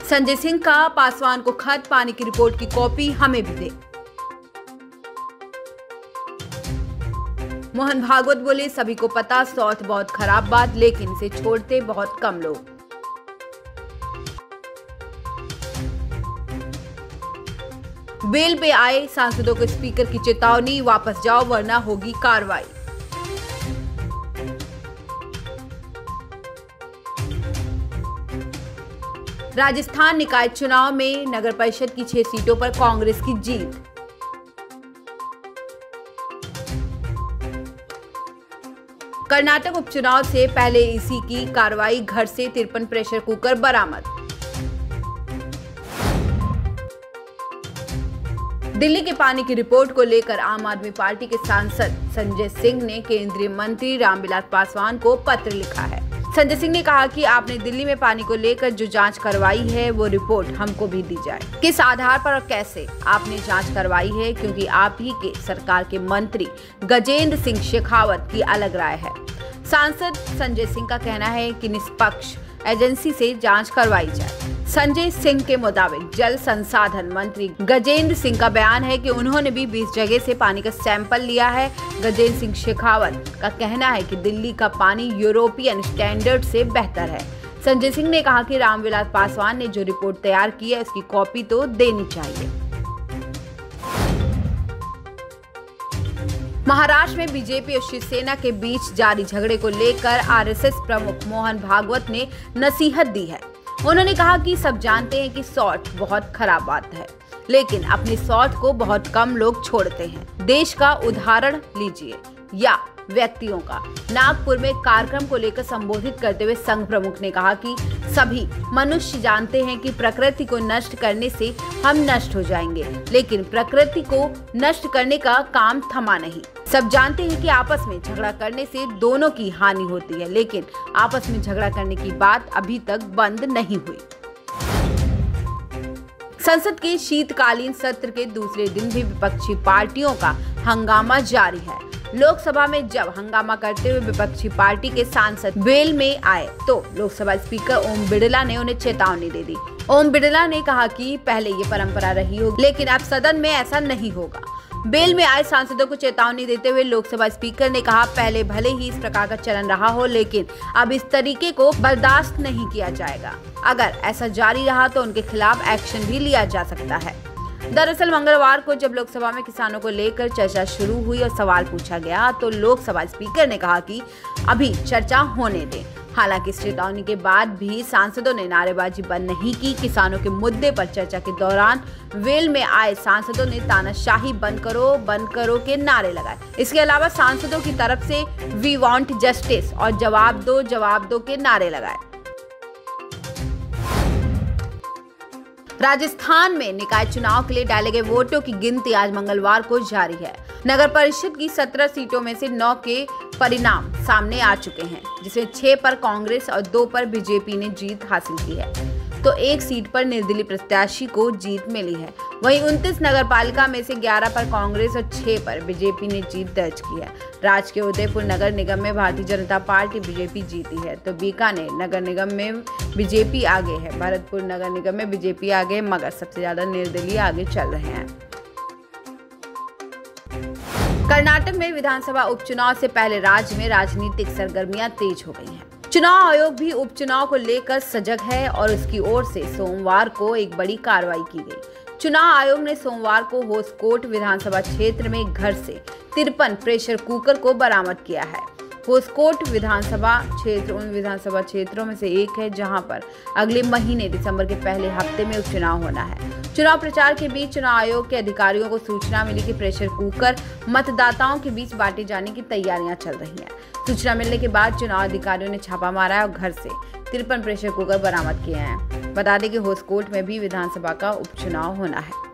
संजय सिंह का पासवान को खत, पानी की रिपोर्ट की कॉपी हमें भी दे। मोहन भागवत बोले, सभी को पता सॉल्ट बहुत खराब बात, लेकिन इसे छोड़ते बहुत कम लोग। बेल पे आए सांसदों को स्पीकर की चेतावनी, वापस जाओ वरना होगी कार्रवाई। राजस्थान निकाय चुनाव में नगर परिषद की 6 सीटों पर कांग्रेस की जीत। कर्नाटक उपचुनाव से पहले ईसी की कार्रवाई, घर से 53 प्रेशर कुकर बरामद। दिल्ली के पानी की रिपोर्ट को लेकर आम आदमी पार्टी के सांसद संजय सिंह ने केंद्रीय मंत्री रामविलास पासवान को पत्र लिखा है। संजय सिंह ने कहा कि आपने दिल्ली में पानी को लेकर जो जांच करवाई है वो रिपोर्ट हमको भी दी जाए। किस आधार पर और कैसे आपने जांच करवाई है, क्योंकि आप ही के सरकार के मंत्री गजेंद्र सिंह शेखावत की अलग राय है। सांसद संजय सिंह का कहना है कि निष्पक्ष एजेंसी से जांच करवाई जाए। संजय सिंह के मुताबिक जल संसाधन मंत्री गजेंद्र सिंह का बयान है कि उन्होंने भी 20 जगह से पानी का सैंपल लिया है। गजेंद्र सिंह शेखावत का कहना है कि दिल्ली का पानी यूरोपियन स्टैंडर्ड से बेहतर है। संजय सिंह ने कहा कि रामविलास पासवान ने जो रिपोर्ट तैयार की है उसकी कॉपी तो देनी चाहिए। महाराष्ट्र में बीजेपी और शिवसेना के बीच जारी झगड़े को लेकर आरएसएस प्रमुख मोहन भागवत ने नसीहत दी है। उन्होंने कहा कि सब जानते हैं कि सॉल्ट बहुत खराब बात है, लेकिन अपने सॉल्ट को बहुत कम लोग छोड़ते हैं। देश का उदाहरण लीजिए या व्यक्तियों का। नागपुर में कार्यक्रम को लेकर संबोधित करते हुए संघ प्रमुख ने कहा कि सभी मनुष्य जानते हैं कि प्रकृति को नष्ट करने से हम नष्ट हो जाएंगे, लेकिन प्रकृति को नष्ट करने का काम थमा नहीं। सब जानते हैं कि आपस में झगड़ा करने से दोनों की हानि होती है, लेकिन आपस में झगड़ा करने की बात अभी तक बंद नहीं हुई। संसद के शीतकालीन सत्र के दूसरे दिन भी विपक्षी पार्टियों का हंगामा जारी है। लोकसभा में जब हंगामा करते हुए विपक्षी पार्टी के सांसद वेल में आए तो लोकसभा स्पीकर ओम बिड़ला ने उन्हें चेतावनी दे दी। ओम बिड़ला ने कहा कि पहले ये परंपरा रही होगी, लेकिन अब सदन में ऐसा नहीं होगा। बेल में आए सांसदों को चेतावनी देते हुए लोकसभा स्पीकर ने कहा, पहले भले ही इस प्रकार का चलन रहा हो, लेकिन अब इस तरीके को बर्दाश्त नहीं किया जाएगा। अगर ऐसा जारी रहा तो उनके खिलाफ एक्शन भी लिया जा सकता है। दरअसल मंगलवार को जब लोकसभा में किसानों को लेकर चर्चा शुरू हुई और सवाल पूछा गया तो लोकसभा स्पीकर ने कहा कि अभी चर्चा होने दें। हालांकि इस चेतावनी के बाद भी सांसदों ने नारेबाजी बंद नहीं की। किसानों के मुद्दे पर चर्चा के दौरान वेल में आए सांसदों ने तानाशाही बंद करो के नारे लगाए। इसके अलावा सांसदों की तरफ से वी वांट जस्टिस और जवाब दो के नारे लगाए। राजस्थान में निकाय चुनाव के लिए डाले गए वोटों की गिनती आज मंगलवार को जारी है। नगर परिषद की 17 सीटों में से 9 के परिणाम सामने आ चुके हैं, जिसमें 6 पर कांग्रेस और 2 पर बीजेपी ने जीत हासिल की है, तो 1 सीट पर निर्दलीय प्रत्याशी को जीत मिली है। वहीं 29 नगरपालिका में से 11 पर कांग्रेस और 6 पर बीजेपी ने जीत दर्ज की है। राज्य के उदयपुर नगर निगम में भारतीय जनता पार्टी बीजेपी जीती है, तो बीकानेर नगर निगम में बीजेपी आगे है। भरतपुर नगर निगम में बीजेपी आगे, मगर सबसे ज्यादा निर्दलीय आगे चल रहे हैं। कर्नाटक में विधानसभा उपचुनाव से पहले राज्य में राजनीतिक सरगर्मियां तेज हो गई हैं। चुनाव आयोग भी उपचुनाव को लेकर सजग है और उसकी ओर से सोमवार को एक बड़ी कार्रवाई की गई। चुनाव आयोग ने सोमवार को होसकोट विधानसभा क्षेत्र में घर से 53 प्रेशर कुकर को बरामद किया है। होसकोट विधानसभा क्षेत्र उन विधानसभा क्षेत्रों में से एक है जहां पर अगले महीने दिसंबर के पहले हफ्ते में उपचुनाव होना है। चुनाव प्रचार के बीच चुनाव आयोग के अधिकारियों को सूचना मिली कि प्रेशर कुकर मतदाताओं के बीच बांटे जाने की तैयारियां चल रही हैं। सूचना मिलने के बाद चुनाव अधिकारियों ने छापा मारा है और घर से 53 प्रेशर कुकर बरामद किए हैं। बता दें कि होसकोट में भी विधानसभा का उपचुनाव होना है।